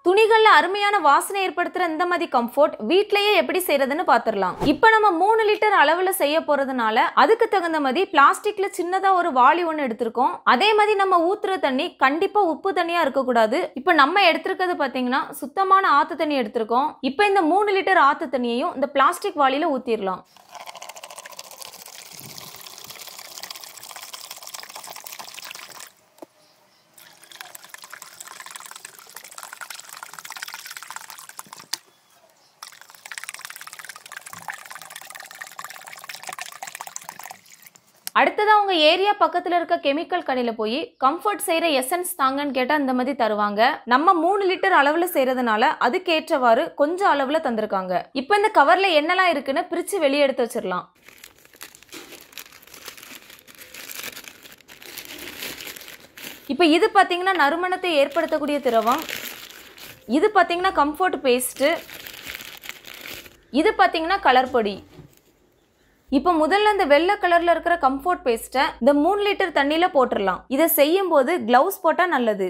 துணிகள்ல அருமையான வாசனை ஏற்படுத்துற இந்த மாதிரி கம்ஃபோர்ட் வீட்லயே எப்படி செய்யறதுன்னு பாத்துறலாம். இப்போ நம்ம 3 லிட்டர் அளவுல செய்ய போறதுனால அதுக்கு தகுந்த மாதிரி பிளாஸ்டிக்ல சின்னதா ஒரு வாளி ஒன்று எடுத்திருக்கோம். அதே மாதிரி நம்ம ஊத்துற தண்ணி கண்டிப்பா உப்பு தண்ணியா இருக்கக்கூடாது. இப்போ நம்ம எடுத்திருக்கிறது பாத்தீங்கன்னா சுத்தமான ஆத்து தண்ணி எடுத்திருக்கோம். இப்போ இந்த 3 லிட்டர் ஆத்து தண்ணியையும் இந்த பிளாஸ்டிக் வாளியில ஊத்திடலாம். அடுத்ததா உங்க ஏரியா பக்கத்துல இருக்க கெமிக்கல் கடையில போய் கம்ஃபர்ட் செய்யற எசன்ஸ் தாங்கன்னு கேட்டா இந்த மாதிரி தருவாங்க. நம்ம 3 லிட்டர் அளவுல செய்யறதுனால அதுக்கேற்றவாறு கொஞ்சம் அளவுல தந்திருக்காங்க. இப்போ இந்த கவர்ல என்னெல்லாம் இருக்குன்னு பிரிச்சு வெளியே எடுத்து வச்சிடலாம். இப்போ இது பாத்தீங்கன்னா நறுமணத்தை ஏற்படுத்தக்கூடிய திரவம். இது பாத்தீங்கன்னா கம்ஃபர்ட் பேஸ்ட். இது பாத்தீங்கன்னா கலர் பொடி. இப்போ முதல்ல இந்த வெள்ளை கலர்ல இருக்கிற கம்ஃபர்ட் பேஸ்ட்டை இந்த 3 லிட்டர் தண்ணியில போட்டுடலாம். இதை செய்யும் போது கிளவுஸ் போட்டா நல்லது.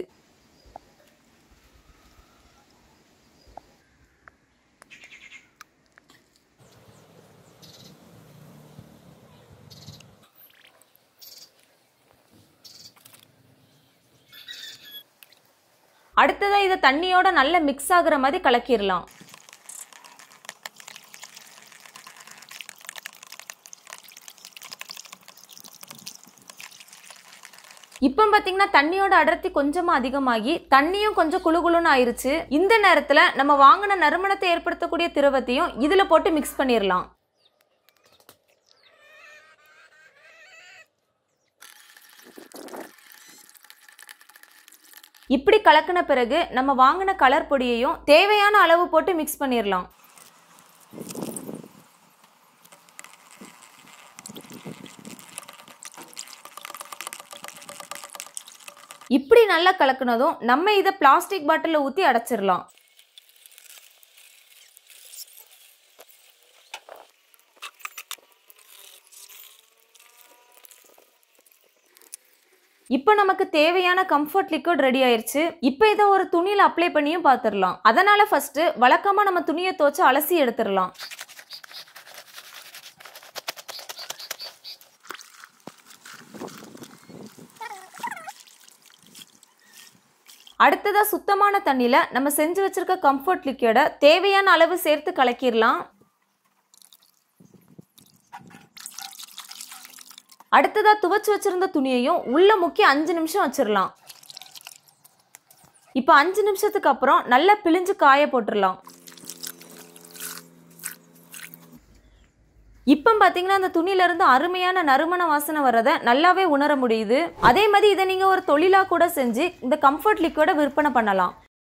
அடுத்ததா இதை தண்ணியோட நல்லா மிக்ஸ் ஆகுற மாதிரி கலக்கிடலாம். இப்போ பாத்தீங்கன்னா தண்ணியோட அடர்த்தி கொஞ்சமா அதிகமாகி தண்ணியும் கொஞ்சம் குளுகுளுன்னு ஆயிருச்சு. இந்த நேரத்துல நம்ம வாங்கின நறுமணத்தை ஏற்படுத்தக்கூடிய திரவத்தையும் இதுல போட்டு மிக்ஸ் பண்ணிடலாம். இப்படி கலக்கின பிறகு நம்ம வாங்கின கலர் பொடியையும் தேவையான அளவு போட்டு மிக்ஸ் பண்ணிடலாம். இப்படி நல்லா கலக்குனதும் நம்ம இதை பிளாஸ்டிக் பாட்டில ஊத்தி அடைச்சிடலாம். இப்போ நமக்கு தேவையான கம்ஃபர்ட் லிக்விட் ரெடி ஆயிருச்சு. இப்போ இதை ஒரு துணியில அப்ளை பண்ணியும் பார்த்துடலாம். அதனால ஃபர்ஸ்ட் வழக்கமா நம்ம துணியை துவைச்சு அலசி எடுத்துடலாம். அடுத்ததா சுத்தமான தண்ணியில நம்ம செஞ்சு வச்சிருக்க கம்ஃபர்ட் லிக்விட தேவையான அளவு சேர்த்து கலக்கிடலாம். அடுத்ததா துவைச்சு வச்சிருந்த துணியையும் உள்ள முக்கி 5 நிமிஷம் வச்சிடலாம். இப்போ 5 நிமிஷத்துக்கு அப்புறம் நல்லா பிழிஞ்சு காய போட்டுடலாம். இப்போ பாத்தீங்கன்னா அந்த துணியில இருந்து அருமையான நறுமண வாசனை வரதை நல்லாவே உணர முடியுது. அதே மாதிரி இதை நீங்க ஒரு தொழிலா கூட செஞ்சு இந்த கம்ஃபர்ட் லிக்விட விற்பனை பண்ணலாம்.